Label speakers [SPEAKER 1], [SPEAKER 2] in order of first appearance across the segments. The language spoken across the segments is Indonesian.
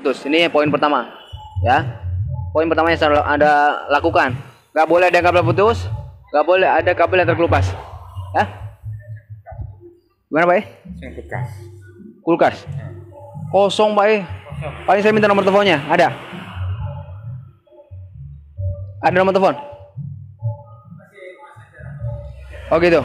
[SPEAKER 1] putus. Ini poin pertama, ya. Poin pertama yang harus Anda lakukan. Nggak boleh ada kabel putus, nggak boleh ada kabel yang terkelupas. Ya? Gimana Pak?
[SPEAKER 2] Kulkas.
[SPEAKER 1] Kulkas. Kosong Pak. Paling saya minta nomor teleponnya. Ada? Ada nomor telepon? Oh gitu.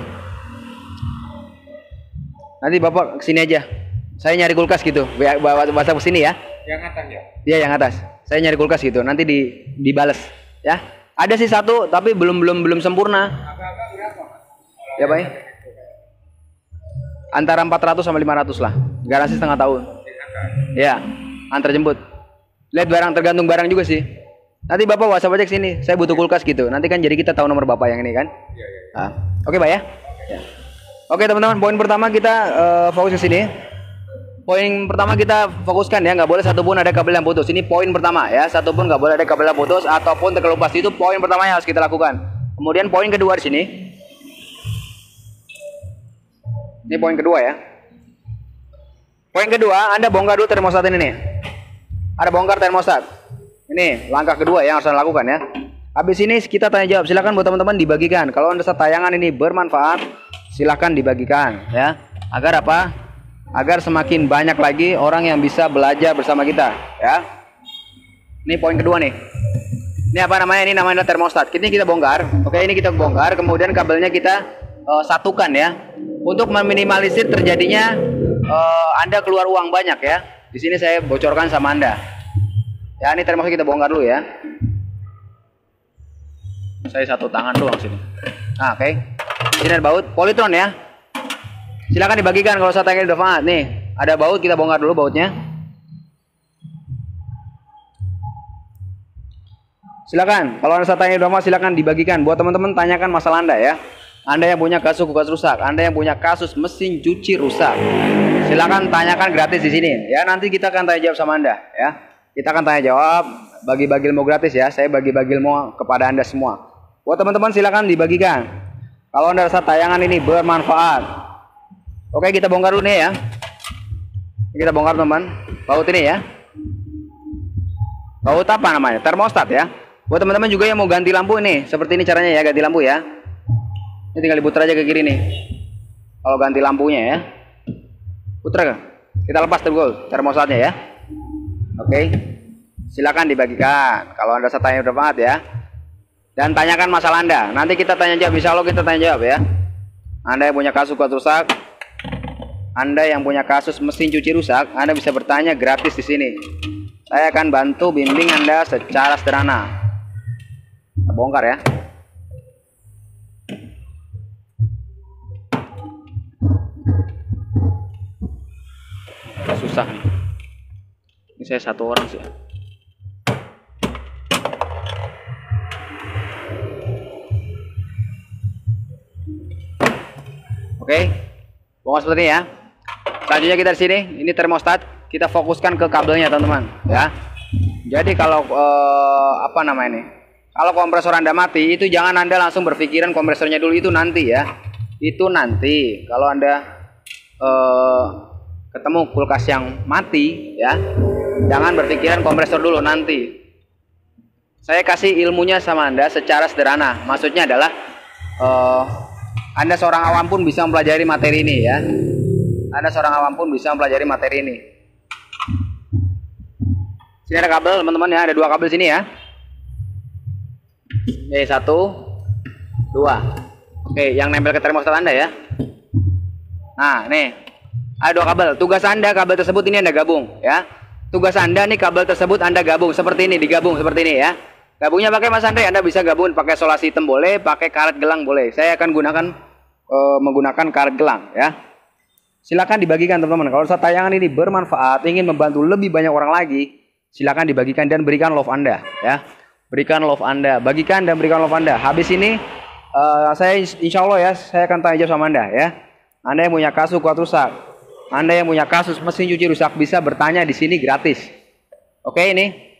[SPEAKER 1] Nanti Bapak kesini aja. Saya nyari kulkas gitu. Bahasa kesini ya.
[SPEAKER 2] Yang atas ya?
[SPEAKER 1] Iya yang atas. Saya nyari kulkas gitu. Nanti dibales. Ya. Ada sih satu, tapi belum sempurna.
[SPEAKER 2] Agak-agak berapa Mas?
[SPEAKER 1] Ya Pak. Antara 400 sampai 500 lah. Garansi setengah tahun. Ya. Antar jemput. Lihat barang, tergantung barang juga sih. Nanti Bapak WhatsApp aja sini. Saya butuh kulkas gitu. Nanti kan jadi kita tahu nomor Bapak yang ini kan.
[SPEAKER 2] Iya.
[SPEAKER 1] Nah, oke Pak ya. Ya. Oke teman-teman, poin pertama kita fokus ke sini. Poin pertama kita fokuskan ya, nggak boleh satupun ada kabel yang putus. Ini poin pertama ya, satupun nggak boleh ada kabel yang putus ataupun terkelupas. Itu poin pertama yang harus kita lakukan. Kemudian poin kedua di sini. Ini poin kedua ya. Poin kedua, Anda bongkar dulu termostat ini nih. Ada bongkar termostat. Ini langkah kedua yang harus Anda lakukan ya. Habis ini kita tanya jawab. Silakan buat teman-teman dibagikan. Kalau Anda tayangan ini bermanfaat, silakan dibagikan ya. Agar apa? Agar semakin banyak lagi orang yang bisa belajar bersama kita ya. Ini poin kedua nih. Ini apa namanya? Ini namanya termostat. Ini kita bongkar. Oke, ini kita bongkar. Kemudian kabelnya kita satukan ya. Untuk meminimalisir terjadinya Anda keluar uang banyak ya. Di sini saya bocorkan sama Anda. Ya, ini termostat kita bongkar dulu ya. Saya satu tangan doang sini. Nah, oke. Ini ada baut polytron ya. Silakan dibagikan kalau satanya udah fangat. Nih, ada baut, kita bongkar dulu bautnya. Silakan, kalau satanya udah fangat silakan dibagikan. Buat teman-teman tanyakan masalah Anda ya. Anda yang punya kasus kulkas rusak, Anda yang punya kasus mesin cuci rusak, silakan tanyakan gratis di sini. Ya, nanti kita akan tanya jawab sama Anda ya. Kita akan tanya jawab, bagi-bagi ilmu gratis ya. Saya bagi-bagi ilmu kepada Anda semua. Buat teman-teman silakan dibagikan. Kalau Anda rasa tayangan ini bermanfaat. Oke, kita bongkar dulu nih ya. Kita bongkar teman, baut ini ya. Baut apa namanya? Termostat ya. Buat teman-teman juga yang mau ganti lampu ini, seperti ini caranya ya, ganti lampu ya. Ini tinggal diputar aja ke kiri nih. Kalau ganti lampunya ya. Putar. Kita lepas dulu termostatnya ya. Oke. Silakan dibagikan. Kalau Anda tanya udah banget ya. Dan tanyakan masalah Anda. Nanti kita tanya jawab. Insya Allah kita tanya jawab ya. Anda yang punya kasus kulkas rusak, Anda yang punya kasus mesin cuci rusak, Anda bisa bertanya gratis di sini. Saya akan bantu bimbing Anda secara sederhana. Kita bongkar ya. Susah nih. Ini saya satu orang sih. Oke, bongkar seperti ini ya. Selanjutnya kita di sini, ini termostat, kita fokuskan ke kabelnya teman-teman, ya. Jadi kalau apa namanya ini? Kalau kompresor Anda mati, itu jangan Anda langsung berpikiran kompresornya dulu, itu nanti ya. Itu nanti. Kalau Anda ketemu kulkas yang mati, ya, jangan berpikiran kompresor dulu nanti. Saya kasih ilmunya sama Anda secara sederhana. Maksudnya adalah Anda seorang awam pun bisa mempelajari materi ini ya. Anda seorang awam pun bisa mempelajari materi ini. Sini ada kabel teman-teman ya, ada dua kabel sini ya. Ini 1, 2. Oke, yang nempel ke termostat Anda ya. Nah, nih. Ada dua kabel. Tugas Anda kabel tersebut ini Anda gabung ya. Tugas Anda nih kabel tersebut Anda gabung seperti ini, digabung seperti ini ya. Gabungnya pakai Mas Andre, Anda bisa gabung pakai solasi hitam boleh, pakai karet gelang boleh. Saya akan menggunakan karet gelang ya. Silakan dibagikan teman-teman. Kalau tayangan ini bermanfaat, ingin membantu lebih banyak orang lagi, silakan dibagikan dan berikan love Anda ya. Berikan love Anda, bagikan dan berikan love Anda. Habis ini saya insya Allah ya, saya akan tanya jawab sama Anda ya. Anda yang punya kasus kuat rusak, Anda yang punya kasus mesin cuci rusak bisa bertanya di sini gratis. Oke, ini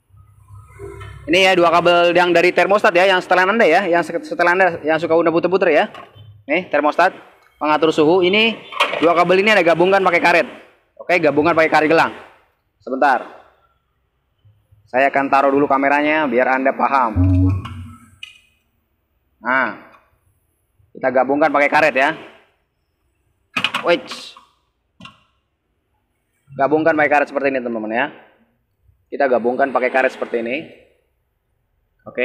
[SPEAKER 1] ya dua kabel yang dari termostat ya, yang setelan Anda ya, yang setelan Anda yang suka udah puter-puter ya. Nih termostat pengatur suhu, ini dua kabel ini Anda gabungkan pakai karet. Oke, gabungan pakai karet gelang. Sebentar. Saya akan taruh dulu kameranya biar Anda paham. Nah, kita gabungkan pakai karet ya. Wait. Gabungkan pakai karet seperti ini teman-teman ya. Kita gabungkan pakai karet seperti ini. Oke.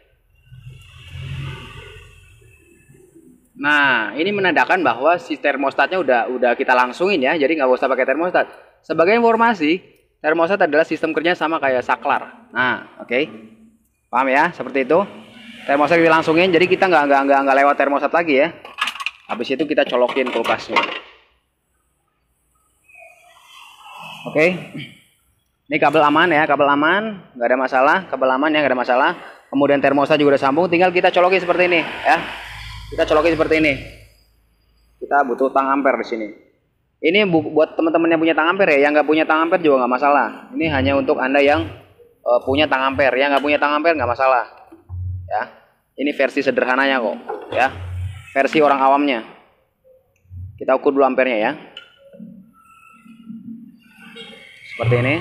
[SPEAKER 1] Nah, ini menandakan bahwa si termostatnya udah kita langsungin ya. Jadi nggak usah pakai termostat. Sebagai informasi, termostat adalah sistem kerja sama kayak saklar. Nah, oke. Paham ya? Seperti itu. Termostat kita langsungin, jadi kita nggak lewat termostat lagi ya. Habis itu kita colokin kulkasnya. Oke. Ini kabel aman ya, kabel aman, nggak ada masalah. Kabel aman ya, nggak ada masalah. Kemudian termostat juga udah sambung, tinggal kita colokin seperti ini ya. Kita colokin seperti ini. Kita butuh tang ampere di sini. Ini buat teman-teman yang punya tang ampere ya, yang nggak punya tang ampere juga nggak masalah. Ini hanya untuk Anda yang punya tang ampere, yang nggak punya tang ampere nggak masalah. Ya, ini versi sederhananya kok, ya, versi orang awamnya. Kita ukur dulu ampernya ya, seperti ini.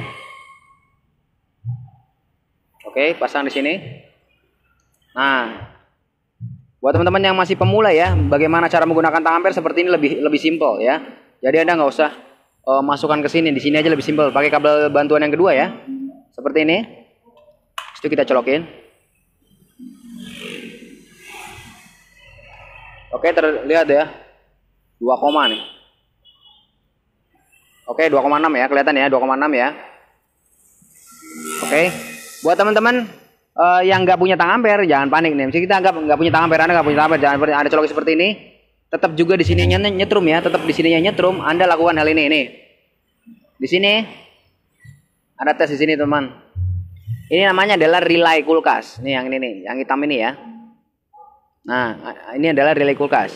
[SPEAKER 1] Oke, pasang di sini. Nah, buat teman-teman yang masih pemula ya, bagaimana cara menggunakan tang ampere seperti ini lebih simpel ya. Jadi Anda nggak usah masukkan ke sini, di sini aja lebih simpel. Pakai kabel bantuan yang kedua ya, seperti ini. Itu kita colokin. Oke, terlihat ya, 2, nih. Oke, 2,6 ya, kelihatan ya, 2,6 ya. Oke, buat teman-teman yang nggak punya tang ampere, jangan panik nih. Misalnya kita nggak punya tang ampere, Anda nggak punya tang ampere, jangan Anda colok seperti ini. Tetap juga di sini nyetrum ya, tetap di sininya nyetrum. Anda lakukan hal ini nih. Di sini, Anda tes di sini teman. Ini namanya adalah relay kulkas. Nih yang ini nih, yang hitam ini ya. Nah, ini adalah relay kulkas.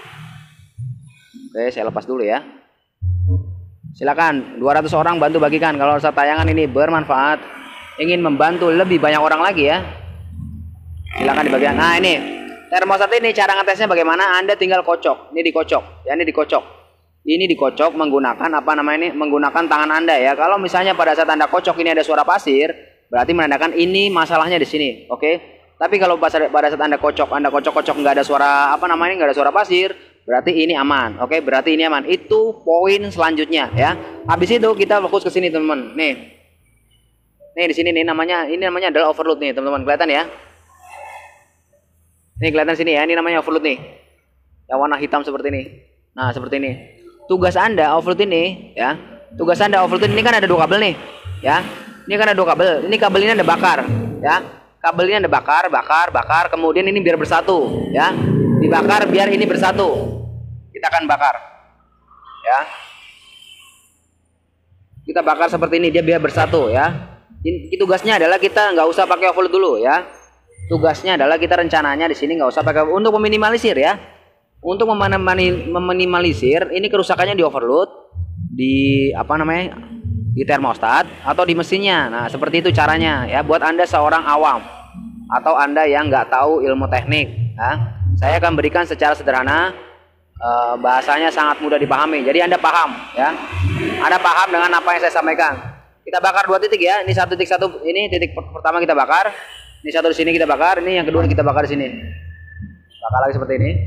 [SPEAKER 1] Oke, saya lepas dulu ya. Silakan 200 orang bantu bagikan kalau saat tayangan ini bermanfaat, ingin membantu lebih banyak orang lagi ya. Silakan dibagikan. Nah, ini termostat ini cara ngetesnya bagaimana? Anda tinggal kocok. Ini dikocok. Ya, ini dikocok. Ini dikocok menggunakan apa namanya ini? Menggunakan tangan Anda ya. Kalau misalnya pada saat Anda kocok ini ada suara pasir, berarti menandakan ini masalahnya di sini. Oke. Tapi kalau pada saat Anda kocok nggak ada suara apa namanya? Nggak ada suara pasir, berarti ini aman. Oke, berarti ini aman. Itu poin selanjutnya ya. Habis itu kita fokus ke sini teman-teman. Nih. Nih di sini nih ini namanya adalah overload nih, teman-teman. Kelihatan ya? Nih kelihatan sini ya, ini namanya overload nih. Yang warna hitam seperti ini. Nah, seperti ini. Tugas Anda overload ini ya. Tugas Anda overload ini kan ada 2 kabel nih, ya. Ini kan ada 2 kabel. Ini kabel ini Anda bakar, ya. Kabel ini Anda bakar, kemudian ini biar bersatu, ya. Dibakar biar ini bersatu. Kita akan bakar. Ya. Kita bakar seperti ini dia biar bersatu ya. Ini tugasnya adalah kita nggak usah pakai overload dulu ya. Tugasnya adalah kita rencananya di sini nggak usah pakai untuk meminimalisir ya. Untuk meminimalisir ini kerusakannya di overload, di apa namanya? Di termostat atau di mesinnya. Nah, seperti itu caranya ya buat Anda seorang awam atau Anda yang nggak tahu ilmu teknik ya. Saya akan berikan secara sederhana, bahasanya sangat mudah dipahami. Jadi Anda paham ya. Anda paham dengan apa yang saya sampaikan. Kita bakar 2 titik ya. Ini 1 titik, ini titik pertama kita bakar. Ini 1 di sini kita bakar, ini yang kedua kita bakar di sini. Bakar lagi seperti ini.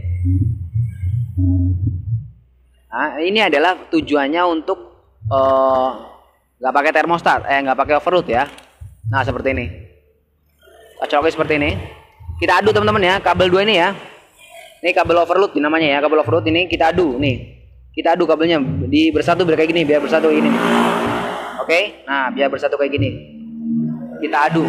[SPEAKER 1] Nah, ini adalah tujuannya untuk nggak pakai termostat, nggak pakai overload ya. Nah, seperti ini. Coloknya seperti ini. Kita adu teman-teman ya, kabel 2 ini ya. Ini kabel overload namanya ya, kabel overload ini kita adu nih. Kita adu kabelnya bersatu biar kayak gini, biar bersatu ini. Oke, nah biar bersatu kayak gini. Kita adu.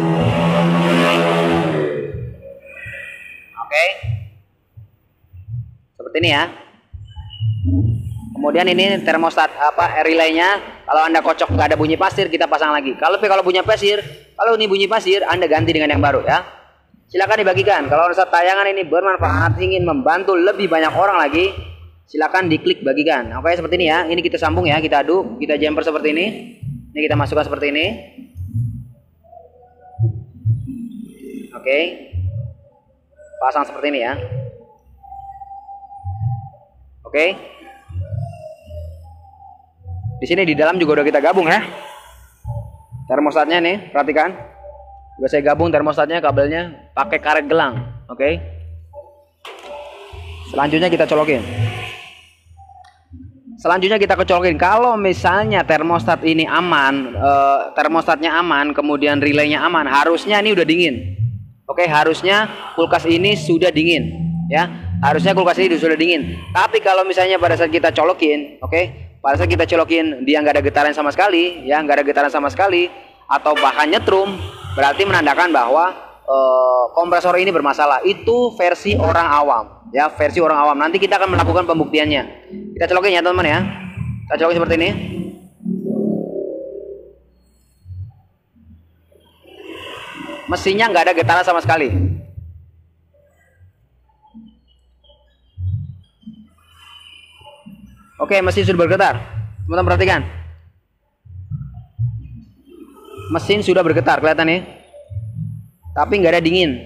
[SPEAKER 1] Oke. Seperti ini ya. Kemudian ini termostat relaynya. Kalau Anda kocok nggak ada bunyi pasir, kita pasang lagi. Kalau bunyi pasir, kalau ini bunyi pasir, Anda ganti dengan yang baru ya. Silakan dibagikan. Kalau saat tayangan ini bermanfaat, ingin membantu lebih banyak orang lagi, silakan diklik bagikan. Oke, seperti ini ya. Ini kita sambung ya, kita adu, kita jumper seperti ini. Ini kita masukkan seperti ini. Oke. Pasang seperti ini ya. Oke. Di sini di dalam juga udah kita gabung ya. Termostatnya nih, perhatikan. Udah saya gabung termostatnya, kabelnya pakai karet gelang. Oke. Selanjutnya kita colokin. Kalau misalnya termostat ini aman, termostatnya aman, kemudian relaynya aman, harusnya ini udah dingin. Oke, harusnya kulkas ini sudah dingin, ya. Harusnya kulkas ini sudah dingin. Tapi kalau misalnya pada saat kita colokin, pada saat kita colokin dia nggak ada getaran sama sekali, ya, nggak ada getaran sama sekali, atau bahkan nyetrum, berarti menandakan bahwa kompresor ini bermasalah. Itu versi orang awam, ya, versi orang awam. Nanti kita akan melakukan pembuktiannya. Kita colokin ya teman-teman ya. Kita colokin seperti ini. Mesinnya nggak ada getaran sama sekali. Oke, mesin sudah bergetar. Teman-teman perhatikan. Mesin sudah bergetar, kelihatan nih. Tapi nggak ada dingin.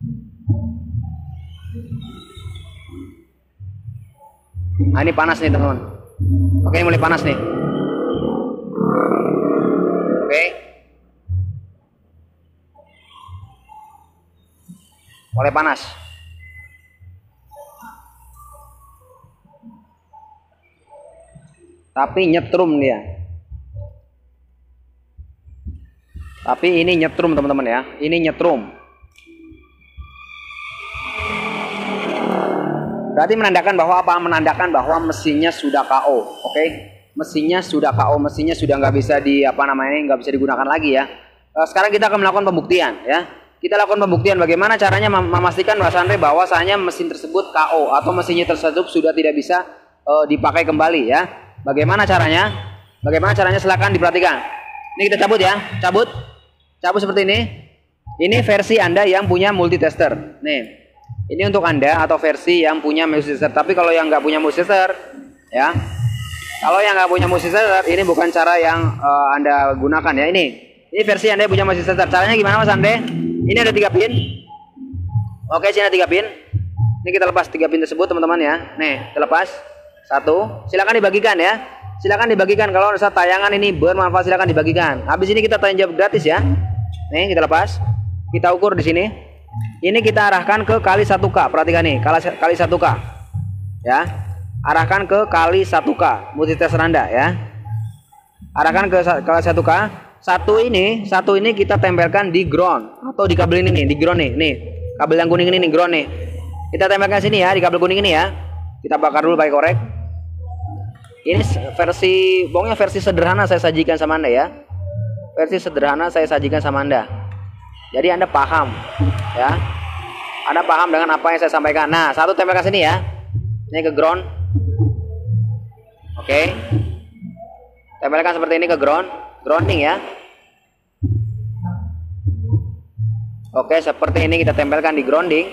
[SPEAKER 1] Nah, ini panas nih teman-teman. Oke, ini mulai panas nih. Oke. Mulai panas. Tapi nyetrum dia. Tapi ini nyetrum teman-teman ya. Ini nyetrum. Berarti menandakan bahwa apa? Menandakan bahwa mesinnya sudah KO. Oke. Mesinnya sudah KO. Mesinnya sudah nggak bisa nggak bisa digunakan lagi ya. Sekarang kita akan melakukan pembuktian ya. Kita lakukan pembuktian bagaimana caranya memastikan bahwasanya mesin tersebut KO atau mesinnya tersebut sudah tidak bisa dipakai kembali ya. Bagaimana caranya? Silakan diperhatikan. Ini kita cabut ya. Cabut seperti ini. Ini versi Anda yang punya multitester. Nih, ini untuk Anda atau versi yang punya multitester. Tapi kalau yang nggak punya multitester, ya, ini bukan cara yang Anda gunakan ya. Ini versi Anda yang punya multitester. Caranya gimana Mas Ande? Ini ada 3 pin. Oke, sini ada 3 pin. Ini kita lepas 3 pin tersebut teman-teman ya. Nih, kita lepas. 1. Silakan dibagikan ya. Silakan dibagikan kalau saat tayangan ini bermanfaat, silakan dibagikan. Habis ini kita tanya jawab gratis ya. Nih, kita lepas. Kita ukur di sini. Ini kita arahkan ke kali 1K. Perhatikan nih, kali 1K. Ya. Arahkan ke kali 1K multitester Anda ya. Arahkan ke kali 1K. Satu ini kita tempelkan di ground atau di kabel ini nih, di ground nih. Nih, kabel yang kuning ini nih, ground nih. Kita tempelkan sini ya, di kabel kuning ini ya. Kita bakar dulu pakai korek. Ini versi sederhana saya sajikan sama Anda ya. Versi sederhana saya sajikan sama Anda. Jadi Anda paham ya. Anda paham dengan apa yang saya sampaikan. Nah, satu tempelkan sini ya. Ini ke ground. Oke. Tempelkan seperti ini ke grounding ya. Oke, seperti ini kita tempelkan di grounding.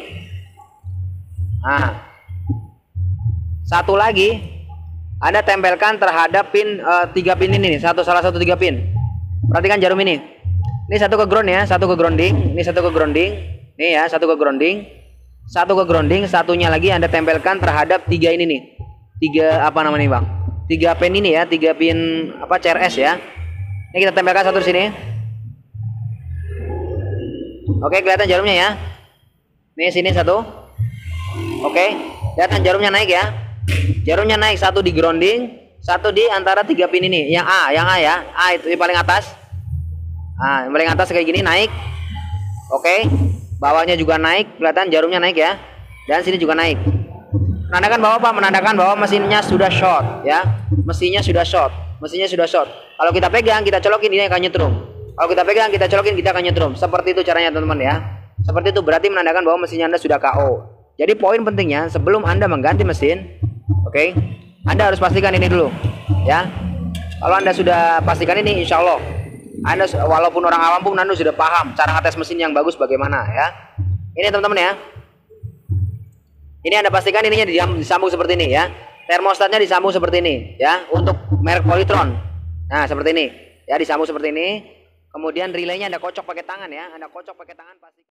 [SPEAKER 1] Nah, satu lagi Anda tempelkan terhadap pin 3 pin ini nih, salah satu 3 pin. Perhatikan jarum ini. Ini satu ke ground ya, satu ke grounding. Ini satu ke grounding. Nih ya, satu ke grounding. Satu ke grounding, satunya lagi Anda tempelkan terhadap 3 ini nih. 3 apa namanya, Bang? 3 pin ini ya, 3 pin apa CRS ya. Ini kita tempelkan satu di sini. Oke, kelihatan jarumnya ya. Nih sini satu. Oke, kelihatan jarumnya naik ya. Jarumnya naik, satu di grounding, satu di antara 3 pin ini. Yang A ya. A itu di paling atas. Nah, yang paling atas kayak gini naik. Oke. Bawahnya juga naik, kelihatan jarumnya naik ya. Dan sini juga naik. Menandakan bahwa apa? Menandakan bahwa mesinnya sudah short ya. Mesinnya sudah short. Kalau kita pegang, kita colokin, ini akan nyetrum. Kalau kita pegang, kita colokin, kita akan nyetrum. Seperti itu caranya teman-teman ya. Seperti itu berarti menandakan bahwa mesinnya Anda sudah KO. Jadi poin pentingnya sebelum Anda mengganti mesin, oke, Anda harus pastikan ini dulu ya. Kalau Anda sudah pastikan ini, insya Allah Anda walaupun orang awam pun Anda sudah paham cara ngetes mesin yang bagus bagaimana ya. Ini teman-teman ya. Ini Anda pastikan ininya disambung seperti ini ya. Termostatnya disambung seperti ini ya, untuk merek Polytron. Nah, seperti ini ya, disambung seperti ini. Kemudian relaynya Anda kocok pakai tangan ya. Anda kocok pakai tangan pasti.